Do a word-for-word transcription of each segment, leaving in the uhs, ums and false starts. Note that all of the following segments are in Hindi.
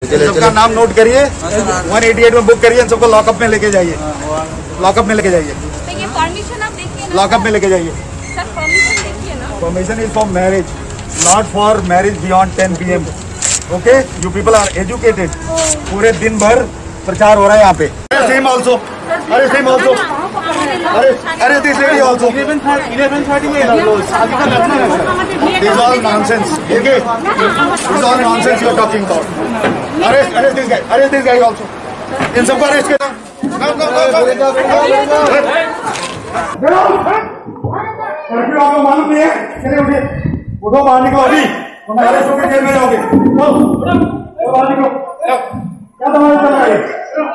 सबका नाम नोट करिए, वन एटी एट में बुक करिए, सबको लॉकअप में लेके जाइए, लॉकअप में लेके जाइए, परमिशन आप देखिए ना, लॉकअप में लेके जाइए। सर परमिशन देखिए ना। Permission is for marriage, not for marriage beyond ten P M. Okay, you people are educated. पूरे दिन भर प्रचार हो रहा है यहाँ पे। सेम ऑल्सो, अरे सेम ऑल्सो, अरे अरे this lady also. Eleven thirty में this all nonsense, okay, this all nonsense you are talking about. अरे अरे दिस गाय, अरे दिस गाय ऑल्सो, इन सबको अरेस्ट करो। आपको मालूम नहीं है, चलिए उठिए, उठो, बाहर निकलो अभी, वरना अरेस्ट होकर जेल में जाओगे। बाहर निकलो, क्या तुम्हारा चल रहा है?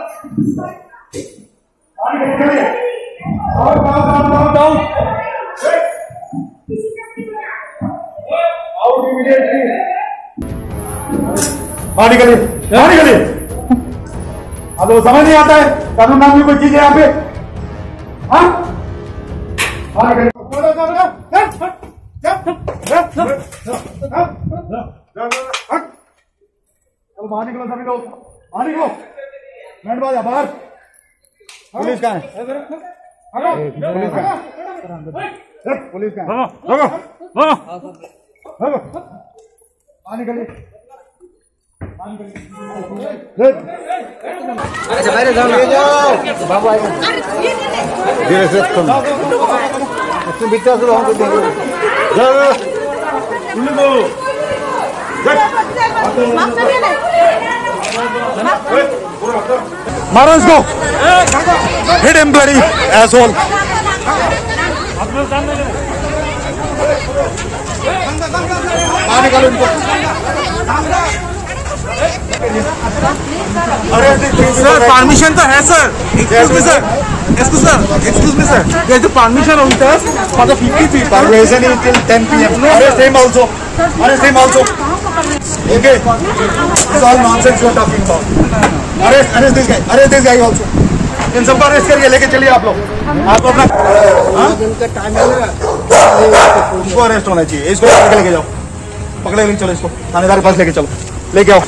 और आउट इमीडिएटली, बाहर निकलिए, बाहर निकलिए। अब वो समझ नहीं आता है कानून नाम की कोई चीज है यहाँ पे? हाँ, बाहर निकलिए, बाहर निकलो सभी लोग, बाहर निकलो। बैंड बाजा बाहर। पुलिस कहाँ है? पुलिस कहाँ है? पुलिस कहाँ है? रोको, रोको, रोको, बाहर निकलिए, बाहर निकलिए। अच्छा बाहर जाओ, ले जाओ बाबू आएगा। धीरे से तुम तुम बिकता से हमको दे दो। जाओ मारो इसको, हिट हिम ब्लडी एसहोल। बाहर निकालो इनको। सर परमिशन तो है sir, excuse me sir, excuse sir, excuse me sir, ये जो परमिशन होता है for the fifty feet permission is till ten P M. अरे सेम ऑल्सो, अरे same also, okay, it's all nonsense you are talking about. अरे अरे दिस गाय, अरे दिस गाय ऑल्सो, इन सबको अरेस्ट करिए, लेके चलिए आप लोग। आप अपना इसको अरेस्ट होना चाहिए, इसको पकड़ के लेके जाओ, पकड़े लेके चलो, इसको थानेदार के पास लेके चलो, लेके आओ।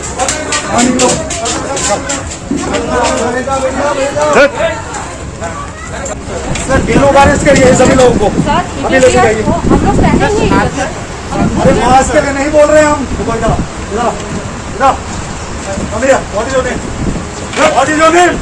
सर तीन लोग अरेस्ट करिए सभी लोगों को, अभी लेके जाइए। हम लोग पहले ही अरे मास्क के लिए नहीं बोल रहे हम। इधर इधर इधर, Amira, what is your name? What is your name?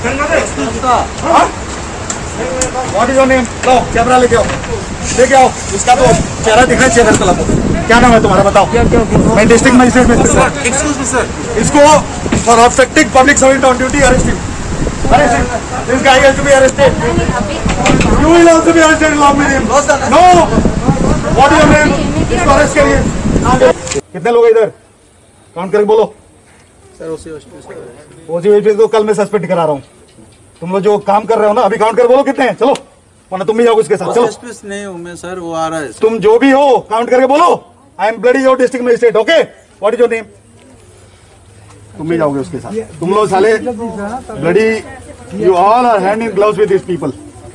What is your name? लो कैमरा लेके आओ, लेके आओ, इसका तो चेहरा दिख रहा है, चेहरा तलब। क्या नाम है तुम्हारा, बताओ? मैं डिस्ट्रिक्ट मजिस्ट्रेट में। एक्सक्यूज मी सर, इसको for obstructing public servant on duty arrest him, arrest him, this guy has to be arrested, you will also be arrested along with him। No, what is your name? इसको अरेस्ट करिए। कितने लोग इधर काउंट करके बोलो। सर ओसी ओसी को कल मैं सस्पेंड करा रहा हूँ। तुम लोग जो काम कर रहे हो ना, अभी काउंट कर बोलो कितने हैं, चलो, वरना तुम भी जाओगे उसके साथ। चलो नहीं हूँ मैं सर, वो आ रहा है। तुम जो भी हो काउंट करके बोलो। I am bloody your district magistrate, okay, what is your name? तुम भी जाओगे उसके साथ। तुम लोग साले bloody, you all are hand in gloves with this people.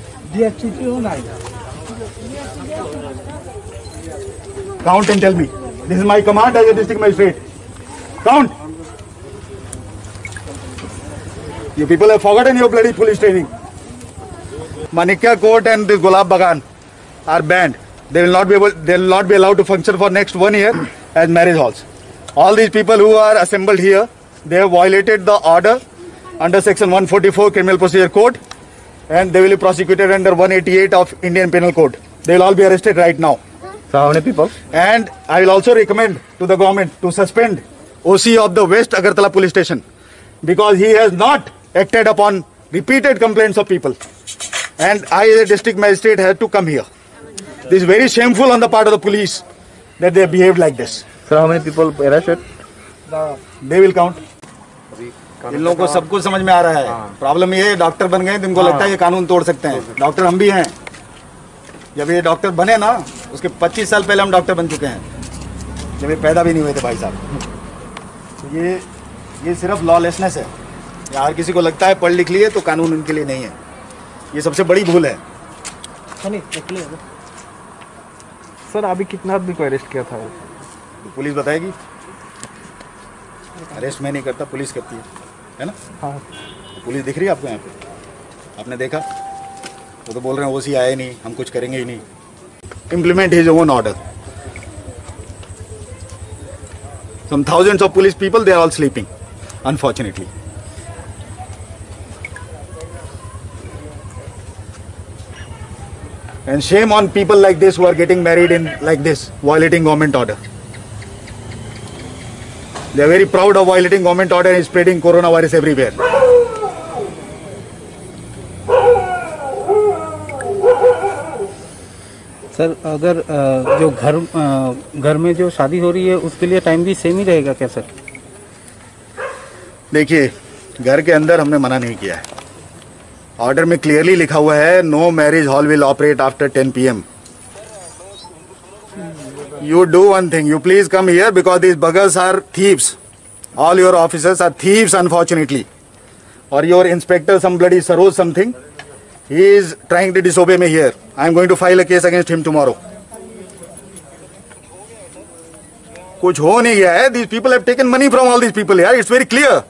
Count and tell me, this is my command as a district magistrate. Count. You people have forgotten your bloody police training. Manikya Court and this Gulab Bagan are banned. They will not be able, they will not be allowed to function for next one year as marriage halls. All these people who are assembled here, they have violated the order under section one forty-four Criminal Procedure Code, and they will be prosecuted under one eighty-eight of Indian Penal Code. They will all be arrested right now. So how many people? And I will also recommend to the government to suspend O C of the West Agartala Police Station because he has not acted upon repeated complaints of people, and I as a district magistrate had to come here. This is very shameful on the part of the police that they have behaved like this. Sir, how many people arrested? They will count. इन लोगों को सब कुछ समझ में आ रहा है। प्रॉब्लम ये है, डॉक्टर बन गए, इनको लगता है ये कानून तोड़ सकते हैं। डॉक्टर हम भी हैं। जब ये डॉक्टर बने ना, उसके पच्चीस साल पहले हम डॉक्टर बन चुके हैं, जब ये पैदा भी नहीं हुए थे भाई साहब। तो ये ये सिर्फ लॉलेसनेस है। यार किसी को लगता है पढ़ लिख लिए तो कानून उनके लिए नहीं है, ये सबसे बड़ी भूल है। सर अभी कितना आदमी को अरेस्ट किया था? तो पुलिस बताएगी। अरेस्ट मैं नहीं करता, पुलिस करती है, है ना? हाँ। पुलिस दिख रही है आपको यहाँ पे? आपने देखा? वो तो बोल रहे हैं ओसी आए नहीं, हम कुछ करेंगे ही नहीं। Implement his own order. Some thousands of police people, they are all sleeping, unfortunately. And shame on people like this who are getting married in like this, violating government order. They are very proud of violating government order and spreading coronavirus everywhere. Sir अगर अ, जो घर अ, घर में जो शादी हो रही है उसके लिए टाइम भी सेम ही रहेगा क्या सर? देखिए, घर के अंदर हमने मना नहीं किया है। ऑर्डर में क्लियरली लिखा हुआ है no marriage hall will operate after ten P M. You do one thing, you please come here because these buggers are thieves. All your officers are thieves, unfortunately. Or your inspector, some bloody Saroj something, he is trying to disobey me here. I am going to file a case against him tomorrow. कुछ हो नहीं गया है. These people have taken money from all these people here. It's very clear.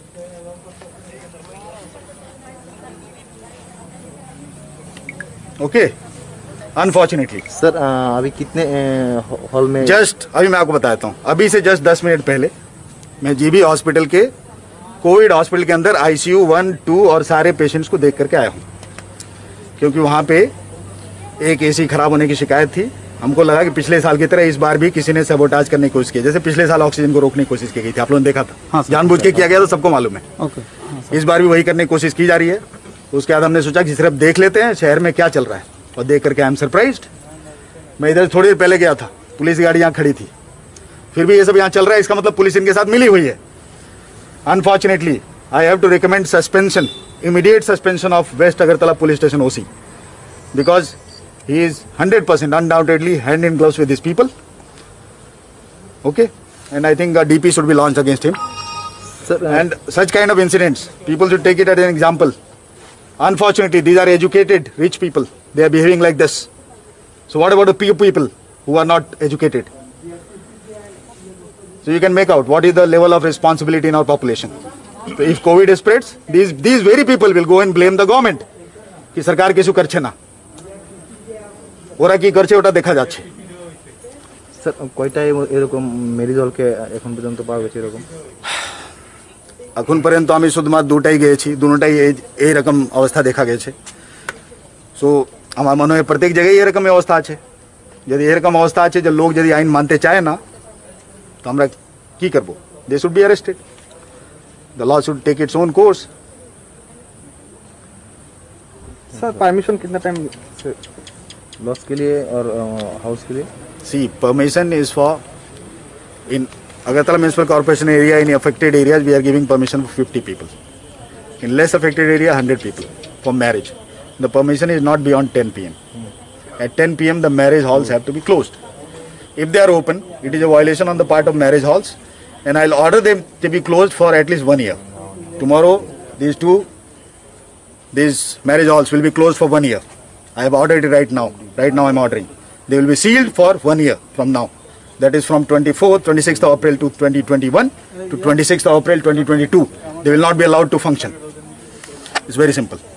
Okay. Unfortunately sir अभी कितने हॉल में? जस्ट अभी मैं आपको बताता हूँ, अभी से जस्ट दस मिनट पहले मैं जीबी हॉस्पिटल के कोविड हॉस्पिटल के अंदर आईसीयू वन टू और सारे पेशेंट्स को देख करके आया हूँ, क्योंकि वहाँ पे एक एसी खराब होने की शिकायत थी। हमको लगा कि पिछले साल की तरह इस बार भी किसी ने सबोटाज करने की कोशिश की, जैसे पिछले साल ऑक्सीजन को रोकने की कोशिश की गई थी, आप लोगों ने देखा था। हाँ, जानबूझ के किया गया था, सबको मालूम है। ओके। हाँ, इस बार भी वही करने की कोशिश की जा रही है। उसके बाद हमने सोचा कि सिर्फ देख लेते हैं शहर में क्या चल रहा है, और देख करके आई एम सरप्राइज्ड। मैं इधर थोड़ी देर पहले गया था, पुलिस गाड़ी यहाँ खड़ी थी, फिर भी ये सब यहाँ चल रहा है, इसका मतलब पुलिस इनके साथ मिली हुई है। Unfortunately I have to recommend suspension, immediate suspension of west Agartala police station OC, because he is hundred percent undoubtedly hand in gloves with this people. Okay, and I think DP should be launched against him. And such kind of incidents, people should take it as an example. Unfortunately, these are educated, rich people. They are behaving like this. So what about the poor people who are not educated? So you can make out what is the level of responsibility in our population. So if COVID spreads, these these very people will go and blame the government. कि सरकार किसी करछे ना, ओरा की करछे ওটা দেখা যাচ্ছে। স্যার কয়টা এরকম মেরিজ হলকে এখন পর্যন্ত পাওয়া গেছে এরকম? এখন পর্যন্ত আমি শুধুমাত্র দুটাই গিয়েছি, দুটোটাই এই এই রকম অবস্থা দেখা গেছে। সো আমার মনে হয় প্রত্যেক জায়গায় এরকম অবস্থা আছে। যদি এরকম অবস্থা আছে যে লোক যদি আইন মানতে চায় না, তো আমরা কি করব? They should be arrested, the law should take its own course. Sir permission कितना टाइम लॉस के लिए और हाउस के लिए? See permission is for in Agartala Municipal Corporation area, in affected areas, we are giving permission for fifty people. In less affected area, one hundred people for marriage. The permission is not beyond ten p m At ten p m, the marriage halls have to be closed. If they are open, it is a violation on the part of marriage halls, and I'll order them to be closed for at least one year. Tomorrow, these two, these marriage halls will be closed for one year. I have ordered it right now. Right now, I'm ordering. They will be sealed for one year from now. That is from twenty-fourth, twenty-sixth of April to twenty twenty-one to twenty-sixth of April twenty twenty-two. They will not be allowed to function. It's very simple.